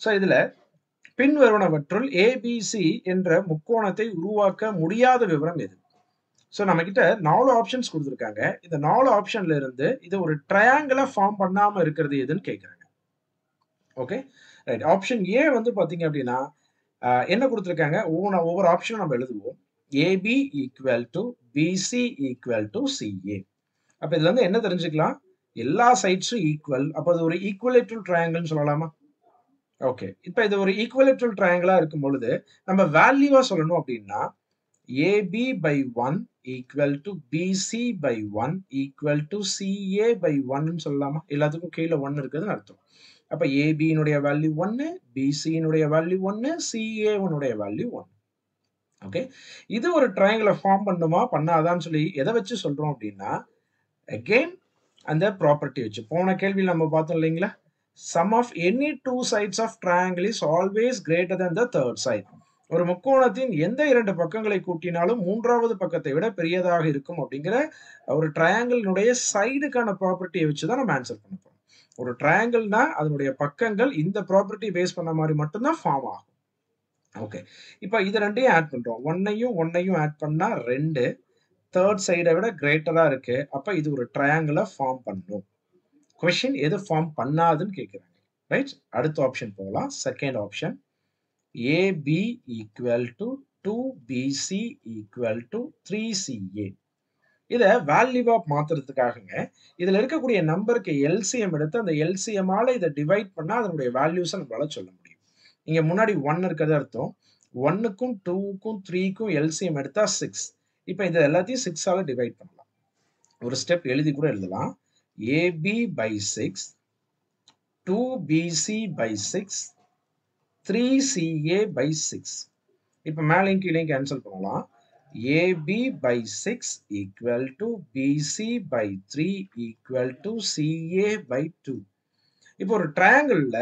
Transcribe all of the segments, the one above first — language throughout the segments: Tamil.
ஸோ இதுல பின்வருவனவற்றுள் ஏபிசி என்ற முக்கோணத்தை உருவாக்க முடியாத விவரம் எது? ஸோ நம்ம கிட்ட 4 ஆப்ஷன்ஸ் கொடுத்துருக்காங்க. இந்த 4 ஆப்ஷன்ல இருந்து இது ஒரு ட்ரையாங்கிளா ஃபார்ம் பண்ணாம இருக்கிறது எதுன்னு கேட்குறாங்க. Okay right. ஆப்ஷன் ஏ வந்து பார்த்தீங்க அப்படின்னா என்ன கொடுத்துருக்காங்க, ஒவ்வொரு ஆப்ஷனும் நம்ம எழுதுவோம். AB equal to BC equal to CA. அப்போ இதுல இருந்து என்ன தெரிஞ்சுக்கலாம், எல்லா சைட்ஸும் ஈக்குவல். அப்போ அது ஒரு ஈக்குவலேட்ரல் ட்ரையாங்கிள்னு சொல்லலாமா? ஓகே. இப்போ இது ஒரு ஈக்குவலேட்ரல் ட்ரையாங்கிளா இருக்கும் பொழுது நம்ம வேல்யூவா சொல்லணும் அப்படின்னா AB by 1 equal to BC by 1 equal to CA by 1ன்னு சொல்லலாமா? எல்லாத்துக்கும் கீழே 1 இருக்குதுன்னு அர்த்தம். அப்ப ஏபியினுடைய வேல்யூ 1, பிசியினுடைய வேல்யூ 1, சிஏனுடைய வேல்யூ 1. ஓகே. இது ஒரு ட்ரையாங்கிளை ஃபார்ம் பண்ணுமா பண்ணாதான்னு சொல்லி எதை வச்சு சொல்றோம் அப்படின்னா, அகெயின் அந்த ப்ராப்பர்ட்டி வச்சு. போன கேள்வியில் நம்ம பார்த்தோம் இல்லைங்களா, sum of any two sides of triangle is always greater than the third side. ஒரு முக்கோணத்தின் எந்த 2 பக்கங்களை கூட்டினாலும் மூன்றாவது பக்கத்தை விட பெரியதாக இருக்கும் அப்படிங்கிற ஒரு ட்ரையாங்கிளினுடைய சைடுக்கான ப்ராப்பர்ட்டியை வச்சு தான் நம்ம ஆன்சர் பண்ண போறோம். ஒரு ட்ரையாங்கிள்னா அதனுடைய பக்கங்கள் இந்த ப்ராப்பர்ட்டி பேஸ் பண்ண மாதிரி மட்டும்தான் ஃபார்ம் ஆகும். ஓகே. இப்போ இது ரெண்டையும் ஆட் பண்றோம். 1ஐயும் ஆட் பண்ணா 2 தேர்ட் சைடை விட கிரேட்டரா இருக்கு. அப்ப இது ஒரு ட்ரையாங்கிளை ஃபார்ம் பண்ணும். கொஸ்டின் எது ஃபார்ம் பண்ணாதுன்னு கேட்குறாங்க. ரைட். அடுத்த ஆப்ஷன் போகலாம். Second option AB equal to 2பிசி ஈக்குவல் டு 3சிஏ. இதை வேல்யூவா மாத்துறதுக்காகங்க இதுல இருக்கக்கூடிய நம்பருக்கு எல்சிஎம் எடுத்து அந்த எல்சிஎம்மால இதை டிவைட் பண்ணா அதனுடைய வேல்யூஸை நம்மளால சொல்ல முடியும். இங்க முன்னாடி 1 இருக்கிறது அர்த்தம் 1க்கும் 2க்கும் 3க்கும் எல்சிஎம் எடுத்தா 6. இப்போ இது எல்லாத்தையும் 6ஆல டிவைட் பண்ணலாம். ஒரு ஸ்டெப் எழுதி கூட எழுதலாம். ஏபி பை 6, 2பிசி பை 6, 3சிஏ பை 6. இப்போ மேலையும் கீழையும் கேன்சல் பண்ணலாம். AB by 6 equal to BC by 3 equal to CA by 2. இப்போ ஒரு ட்ரையாங்கிள்ல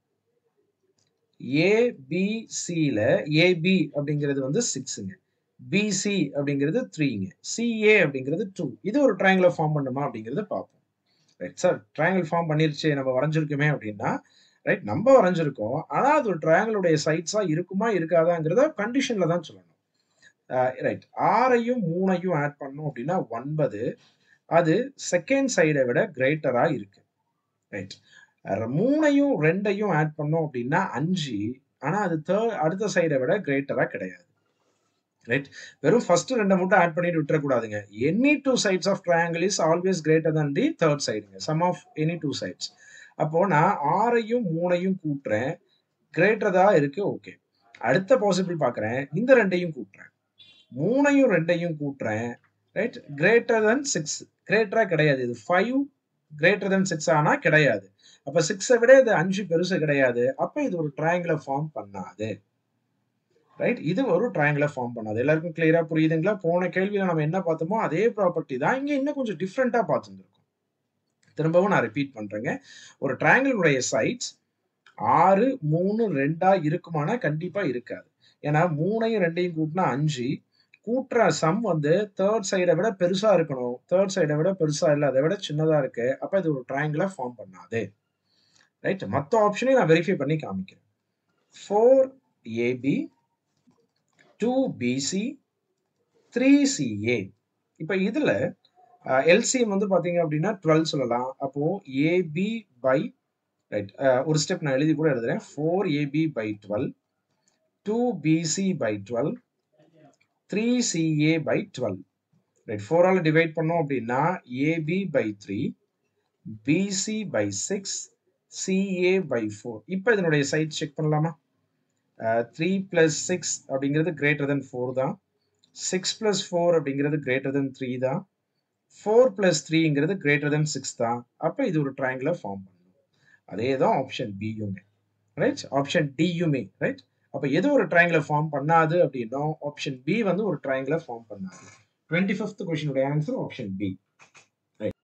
ஏபிசியில ஏபி அப்படிங்கிறது வந்து 6ங்க, பிசி அப்படிங்கிறது 3ங்க, சிஏ அப்படிங்கிறது 2. இது ஒரு ட்ரையாங்கிளை ஃபார்ம் பண்ணுமா அப்படிங்கிறத பார்ப்போம். ரைட் சார், ட்ரையாங்கிள் ஃபார்ம் பண்ணிருச்சு நம்ம வரைஞ்சிருக்குமே அப்படின்னா, ரைட் நம்ம வரைஞ்சிருக்கோம். ஆனா அது ஒரு ட்ரையாங்கிளுடைய சைட்ஸா இருக்குமா இருக்காதாங்கிறத கண்டிஷன்ல தான் சொல்லணும். ரைட். 6ஐயும் 3ஐயும் ஆட் பண்ணோம் அப்படின்னா 9. அது செகண்ட் சைடை விட கிரேட்டரா இருக்கு. ரைட். 3ஐயும் 2ஐயும் ஆட் பண்ணோம் அப்படின்னா 5. ஆனா அது அடுத்த சைடை விட கிரேட்டரா கிடையாது. ரைட். வெறும் ஃபர்ஸ்ட் 2 மட்டும் ஆட் பண்ணிட்டு விட்டுறக்கூடாதுங்க. Any two sides of triangle is always greater than the third சைடுங்க. Sum of any two sides. அப்போ நான் 6ஐயும் 3ஐயும் கூட்டுறேன், கிரேட்டரா இருக்கு. ஓகே. அடுத்த பாசிபிள் பார்க்குறேன், இந்த 2ஐயும் கூட்டுறேன், 3ஐயும் 2ஐயும் கூட்டுறேன். ரைட். கிரேட்டர் than 6 கிரேட்டரா கிடையாது. இது 5 கிரேட்டர் than 6 ஆனா கிடையாது. அப்ப 6ஐ விட இது 5 பெருசு கிடையாது. அப்ப இது ஒரு ட்ரையாங்கிளை ஃபார்ம் பண்ணாது. ரைட். இது ஒரு ட்ரையாங்கிளை ஃபார்ம் பண்ணாது. எல்லாருக்கும் கிளியரா புரியுதுங்களா? போன கேள்வியில நம்ம என்ன பார்த்தோமோ அதே ப்ராப்பர்ட்டி தான் இங்க இன்னும் கொஞ்சம் டிஃப்ரெண்டா பார்த்துருக்கோம். திரும்பவும் நான் ரிப்பீட் பண்றேங்க. ஒரு ட்ரையாங்கிளுடைய சைட்ஸ் 6, 3, 2ஆ இருக்குமானா கண்டிப்பா இருக்காது. ஏன்னா 3ஐயும் 2ஐயும் கூட்டினா 5. கூட்டுற சம் வந்து தேர்ட் சைடை விட பெருசா இருக்கணும். தேர்ட் சைடை விட பெருசா இல்லை, அதை விட சின்னதா இருக்கு. அப்ப இது ஒரு ட்ரையாங்கிளை ஃபார்ம் பண்ணாது. ரைட். மற்ற ஆப்ஷனையும் நான் வெரிஃபை பண்ணி காமிக்கிறேன். 4AB, 2BC, 3CA. இப்போ இதுல எல்சிஎம் வந்து பாத்தீங்க அப்படின்னா 12 சொல்லலாம். அப்போ ஏபி பை ரைட் ஒரு ஸ்டெப் நான் எழுதி கூட எழுதுறேன். 4AB by 12, 2BC by 12, 3CA by 12. Right. 4ஆல டிவைட் பண்ணோம் அப்படின்னா AB by 3, BC by 6, CA by 4. இப்போ இதனுடைய சைட் செக் பண்ணலாமா? 3 plus 6 அப்படிங்கிறது greater than 4 தான். 6 plus 4 அப்படிங்கிறது greater than 3 தான். 4 plus 3ங்கிறது greater than 6 தான். அப்ப இது ஒரு ட்ரையாங்கிளை ஃபார்ம் பண்ணும். அதே தான் ஆப்ஷன் பியுமே. ரைட். ஆப்ஷன் டியுமே. ரைட். அப்ப எது ஒரு ட்ரையாங்கிளை ஃபார்ம் பண்ணாது அப்படின்னா ஆப்ஷன் பி வந்து ஒரு ட்ரையாங்கிளை ஃபார்ம் பண்ணாது. 25th கொஸ்டினுடைய answer option B.